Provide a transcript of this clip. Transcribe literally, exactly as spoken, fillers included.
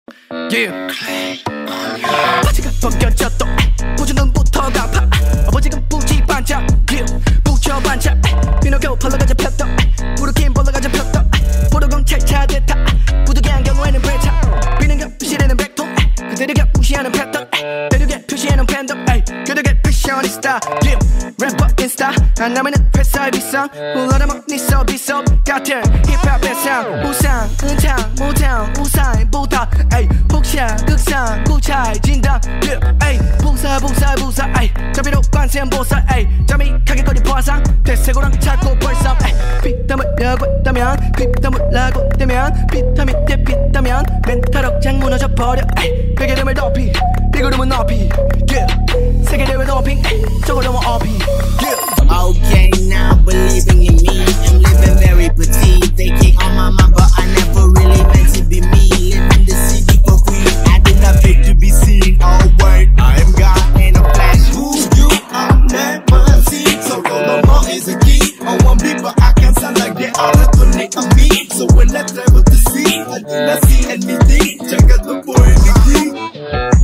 Yeah. 바지가 벗겨졌어. 보주 눈부터 갚아. 아버지가 부지 반짝. Yeah. 부처 반짝. 비너겨 벌러가 잡혔다. 부르긴 벌러가 잡혔다. 보도공 찰차 대타. 부득이 안경에는 배차. 비는겨 표시되는 백통. 그대에게 무시하는 패턴. 대륙에 표시하는 팬덤. 그대에게 패셔니스타. Yeah. 래퍼 인스타. 안 남에는 회사의 비상. 물러나면 네 서비스 같은 힙합의 상. 우상 은창 모장 우사인보다. 혹시야 극상 구차의 진담. yeah. 부사 부사 부사. 자비로 관세음 보살. 잠익하게 거리 포화상. 대세고랑 찾고 벌써. 피땀 흘려고 했다면 피땀 흘라고 했다면 비타민 대 피땀면 멘탈 억장 무너져 버려. 베개름을 높이 비구름은 높이. yeah. 세계대회 높이 저거로만 어피. yeah. Okay, now believing in me, I'm living very petite. They kick on my mind, but I never really meant to be me. Living the city for free, I did not pay to be seen. Oh word, I am God in a flash. Who you? I'm that machine. So no more is a key. I want people, I can sound like they all look on me. So when I travel to see, I did not see anything. Check out the boy in the key.